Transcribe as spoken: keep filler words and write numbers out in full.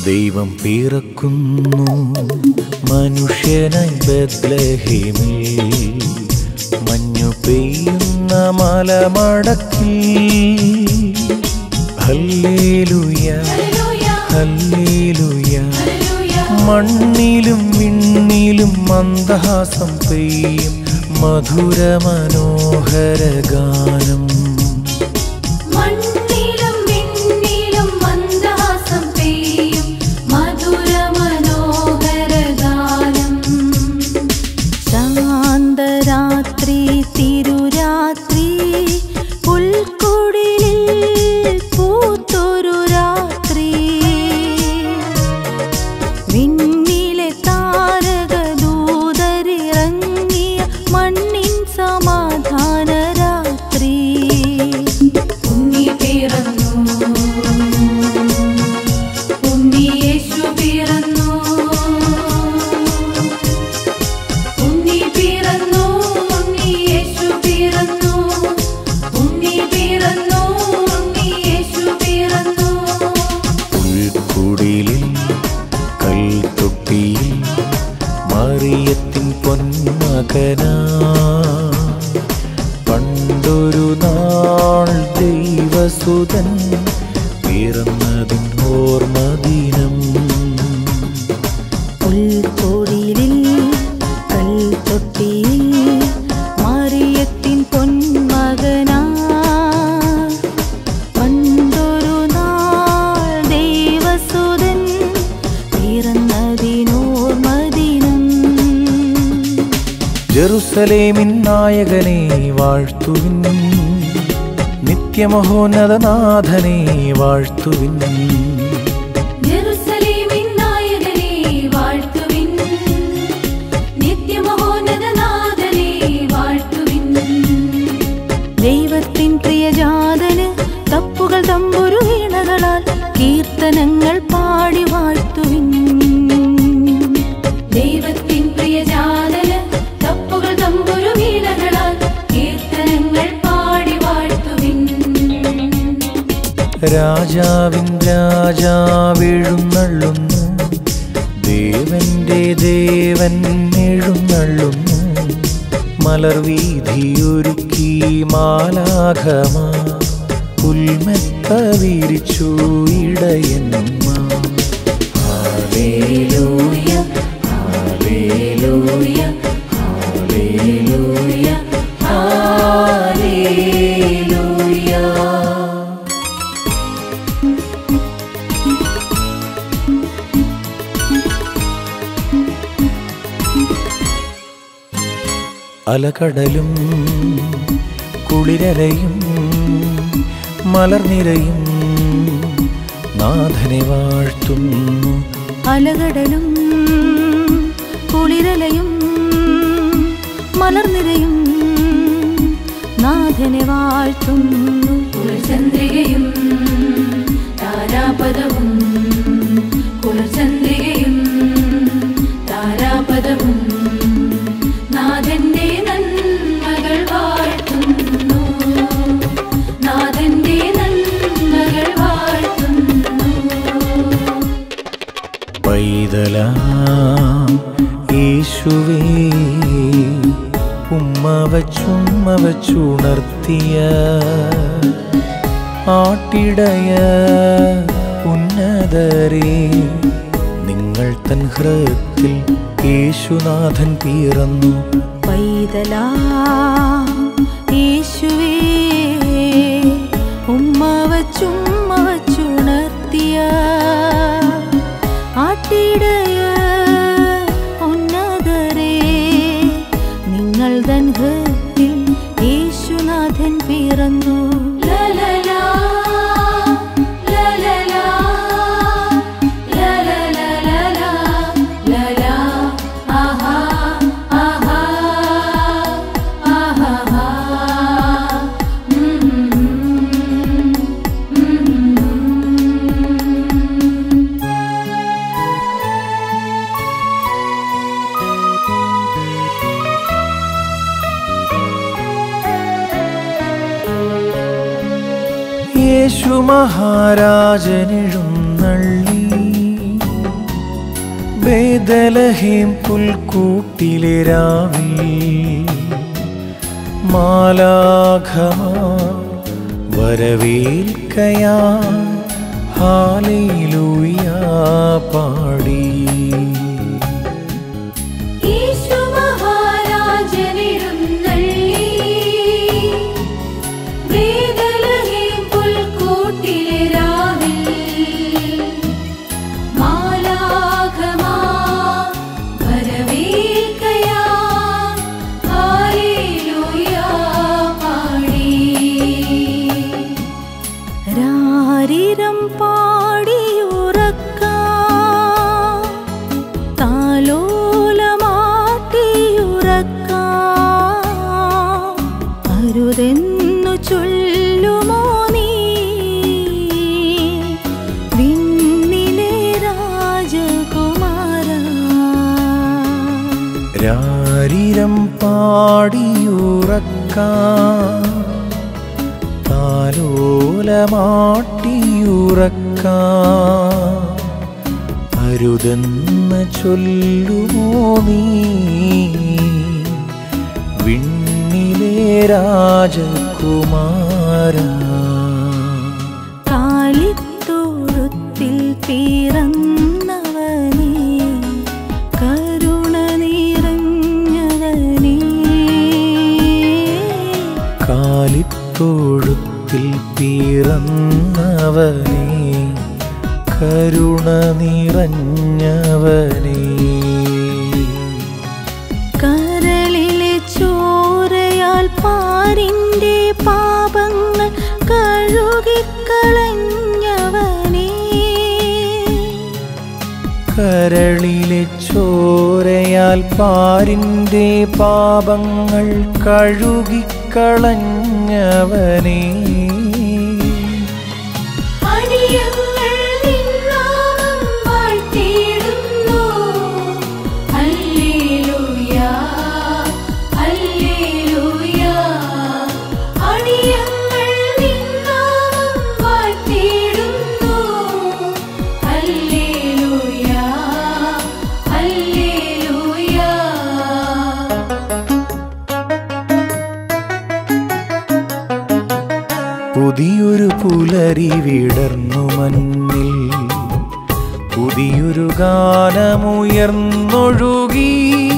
ദൈവം പിറക്കുന്നു മനുഷ്യനായി ബെത്ലഹേമിൽ, മഞ്ഞു പെയ്യുന്ന മലമടക്കിൽ. ഹല്ലേലൂയ ഹല്ലേലൂയ, മണ്ണിലും വിണ്ണിലും മന്ദഹാസം പെയ്യും മധുര മനോഹര ഗാനം. ശാന്തരാത്രി തിരുരാത്രി പുൽക്കുടിലിൽ പൂത്തൊരു രാത്രി, വിണ്ണിലെ താരകദൂതരിറങ്ങിയ മണ്ണിൻ സമാധാന രാത്രി. ഉണ്ണി പിറന്നു, ഉണ്ണി യേശു പിറന്നു, കൽത്തൊട്ടിയിൽ മറിയത്തിൻ പൊന്മകനാ. പണ്ടൊരു നാൾ ദൈവസുതൻ പിറന്നതിൻ ഓർമ്മദിനം. പുൽക്കൊടിലിൽ കൽത്തൊട്ടിയിൽ മറിയത്തിൻ പൊന്മകനാ. പണ്ടൊരു നാൾ ദൈവസുതൻ പിറന്നതിനോർമ്മദിനം. ജെറുസലേമിൻ നായകനെ വാഴ്ത്തുവിൻ, നിത്യമഹോന്നതനാഥനെ വാഴ്ത്തുവിൻ. ജെറുസലേമിൻ നായകനെ വാഴ്ത്തുവിൻ, നിത്യമഹോന്നതനാഥനെ വാഴ്ത്തുവിൻ. ദൈവത്തിൻ പ്രിയജാതന് തപ്പുകൾ തമ്പുരു വീണകളാൽ കീർത്തനങ്ങൾ പാടി വാഴ്ത്തുവിൻ. ദൈവത്തിൻ പ്രിയജാതന് തപ്പുകൾ തമ്പുരു വീണകളാൽ കീർത്തനങ്ങൾ പാടി വാഴ്ത്തുവിൻ. രാജാവിൻ രാജാവെഴുന്നള്ളുന്നു, ദേവന്റെ ദേവൻ എഴുന്നള്ളുന്നു. മലർവീഥിയൊരുക്കി മാലാഖമാ, പുൽമെത്ത വിരിച്ചു ഇടയന്മാർ. ഹല്ലേലൂയ ഹല്ലേലൂയ ഹല്ലേലൂയ ഹല്ലേലൂയ. അലകടലും കുളിരലയും മലർനിരയും നാഥനെ വാഴ്ത്തുന്നു. അലകടലും കുളിരലയും മലർനിരയും നാഥനെ വാഴ്ത്തുന്നു. കുളിർചന്ദ്രികയും താരാപദവും, കുളിർചന്ദ്രികയും താരാപദവും നാഥന്റെ നന്മകൾ വാഴ്ത്തുന്നു, നാഥന്റെ നന്മകൾ വാഴ്ത്തുന്നു. പൈതലാം യേശുവേ, ഉമ്മ വച്ചുമ്മ വച്ചുണർത്തിയ ആട്ടിടയ ഉന്നതരേ, നിങ്ങൾ തൻ ഹൃദയത്തിൽ യേശുനാഥൻ പിറന്നു. പൈതലാം യേശുവേ, ഉമ്മ വച്ചുമ്മ വച്ചുണർത്തിയ ആട്ടിടയ ഉന്നതരേ, നിങ്ങൾ തൻ ഹൃദയത്തിൽ യേശുനാഥൻ പിറന്നു. ലലലാ ലലലാ ലലലാ ലലാ ആഹാ ആഹാ ആഹാ. യേശു മഹാരാജനെഴുന്നള്ളി, ബേദലഹേം പുൽക്കൂട്ടിലെ രാവിൽ മാലാഖമാർ വരവേൽക്കയാൻ ഹല്ലേലൂയ പാടി. രാരിരം പാടിയുറക്കാം, താലോലമാട്ടിയുറക്കാം, അരുതെന്നു ചൊല്ലുമോ നീ വിണ്ണിലെ രാജകുമാരാ. രാരിരം പാടിയുറക്കാം, താലോലമാട്ടിയുറക്കാം, അരുതെന്ന് ചൊല്ലുമോ നീ വിണ്ണിലെ രാജകുമാരാ. കാലിത്തൊഴുത്തിൽ പിറന്നവനേ, കരുണ നിറഞ്ഞവനേ. കാലിത്തൊഴുത്തിൽ പിറന്നവനേ, കരുണ നിറഞ്ഞവനേ. കരളിലെ ചോരയാൽ പാരിന്റെ പാപങ്ങൾ കഴുകിക്കളഞ്ഞവനേ. കരളിലെ ചോരയാൽ പാരിന്റെ പാപങ്ങൾ കഴുകിക്കളഞ്ഞവനേ. പുതിയൊരു പുലരി വിടർന്നു മഞ്ഞിൽ, പുതിയൊരു ഗാനമുയർന്നൊഴുകി.